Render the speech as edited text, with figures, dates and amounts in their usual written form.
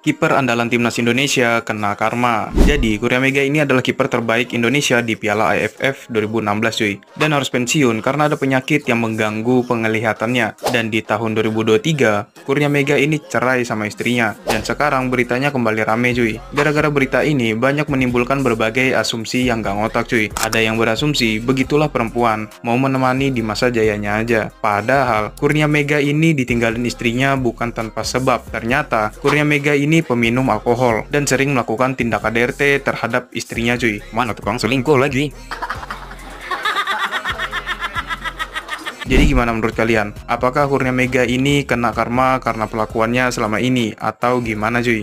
Kiper andalan timnas Indonesia kena karma. Jadi, Kurnia Mega ini adalah kiper terbaik Indonesia di Piala AFF 2016 cuy. Dan harus pensiun karena ada penyakit yang mengganggu penglihatannya. Dan di tahun 2023, Kurnia Mega ini cerai sama istrinya. Dan sekarang beritanya kembali rame cuy. Gara-gara berita ini banyak menimbulkan berbagai asumsi yang gak ngotak cuy. Ada yang berasumsi begitulah perempuan, mau menemani di masa jayanya aja. Padahal Kurnia Mega ini ditinggalin istrinya bukan tanpa sebab. Ternyata Kurnia Mega ini peminum alkohol dan sering melakukan tindak KDRT terhadap istrinya cuy. Mana tukang selingkuh lagi? Jadi gimana menurut kalian? Apakah Kurnia Mega ini kena karma karena pelakuannya selama ini atau gimana cuy?